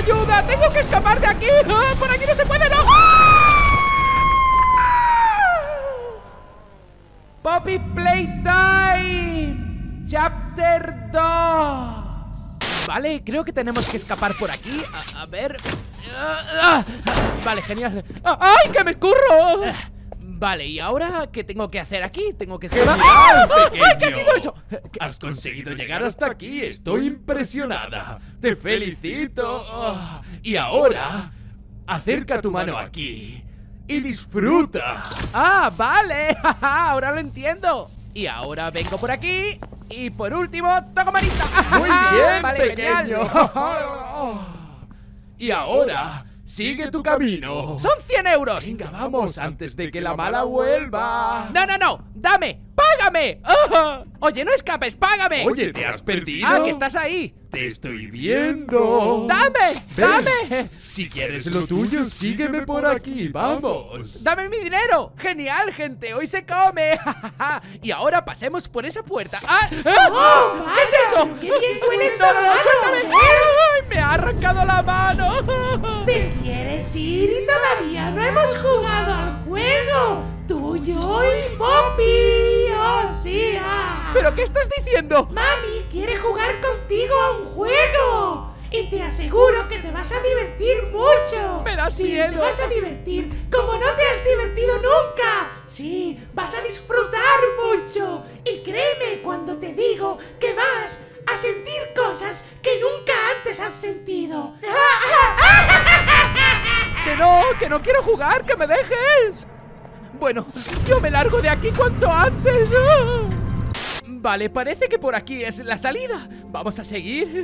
¡Ayuda! ¡Tengo que escapar de aquí! ¡Ah! ¡Por aquí no se puede! ¡No! Poppy Playtime Chapter 2. Vale, creo que tenemos que escapar por aquí. A ver. Vale, genial. ¡Ay, que me escurro! Vale, ¿y ahora qué tengo que hacer aquí? Tengo que escapar. ¡Ay, qué ha sido eso! Has conseguido llegar hasta aquí. Estoy impresionada. Te felicito. Y ahora, acerca tu mano aquí y disfruta. ¡Ah, vale! Ahora lo entiendo. Y ahora vengo por aquí. Y por último, toco manita. Muy bien, vale, pequeño. Y ahora, sigue tu camino. ¡Son 100 euros! Venga, vamos, antes de que la mala vuelva. ¡No, no, no! ¡Dame! ¡Págame! Oye, no escapes, págame. Oye, ¿te has perdido? ¡Ah, que estás ahí! Te estoy viendo. ¡Dame! Ven. ¡Dame! Si quieres lo tuyo, sígueme por aquí. Vamos. ¡Dame mi dinero! ¡Genial, gente! ¡Hoy se come! Y ahora pasemos por esa puerta. ¿Qué es eso? ¡Qué bien huele ¡No, esta no, no! mano! ¡Suéltame! ¡Ay, me ha arrancado la mano! ¿Te quieres ir y todavía no hemos jugado al juego? Tú, yo y Poppy. ¡Oh, sí! ¿Pero qué estás diciendo? Mami quiere jugar contigo a un juego. Y te aseguro que te vas a divertir mucho. Me das Sí, miedo. te vas a divertir como no te has divertido nunca. Sí, vas a disfrutar mucho. Y créeme cuando te digo que vas a sentir cosas que nunca antes has sentido. Que no quiero jugar, que me dejes. Bueno, yo me largo de aquí cuanto antes. Vale, parece que por aquí es la salida. Vamos a seguir.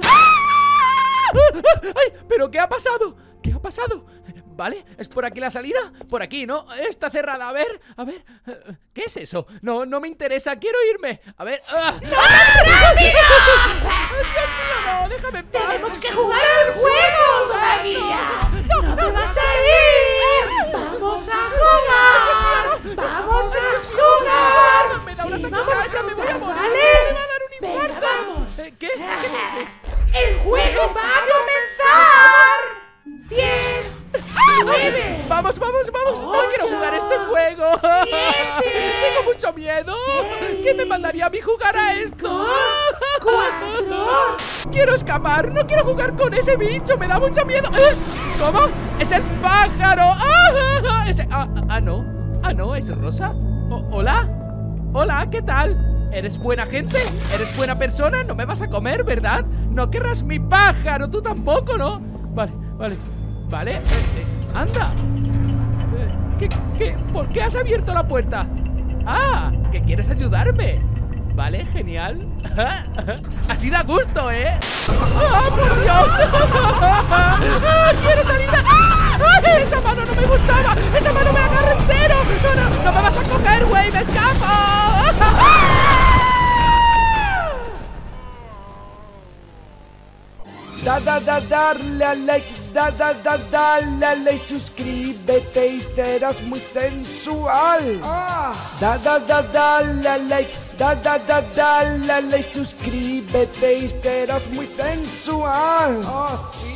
¡Ay! ¿Pero qué ha pasado? ¿Qué ha pasado? Vale, ¿es por aquí la salida? Por aquí, ¿no? Está cerrada, a ver. ¿Qué es eso? No me interesa, quiero irme. A ver. ¡No, rápido! Dios mío, no, déjame en paz. ¡Tenemos que jugar al juego todavía! ¡No te vas a ir! ¡Vamos a jugar! ¡Vamos a jugar! Me da un Sí, ataque vamos a cardíaco, me voy a jugar, morir, ¿vale? me va a dar un Venga, infarto. vamos. ¿Qué? ¿Qué dices? ¡El juego va a comenzar! 10, 9, Vamos. No quiero Ocho, jugar este juego. 7, Tengo mucho miedo. 6, ¿Quién me mandaría a mí jugar a esto? 4. Quiero escapar. No quiero jugar con ese bicho. Me da mucho miedo. ¿Cómo? ¡Es el pájaro! No, ¿es Rosa? ¿Hola? Hola, ¿qué tal? ¿Eres buena gente? ¿Eres buena persona? No me vas a comer, ¿verdad? No querrás mi pájaro, tú tampoco, ¿no? Vale. Anda. ¿Qué? ¿Por qué has abierto la puerta? ¿Que quieres ayudarme? Vale, genial. Así da gusto, ¿eh? ¡Por Dios! ¡Quiero salir de... ¡Esa mano no me gustaba! ¡Esa mano me agarra entero! ¡No me vas a coger, güey! ¡Me escapo! Darle a like, dale y suscríbete y serás muy sensual. Dale a like, dale y suscríbete y serás muy sensual.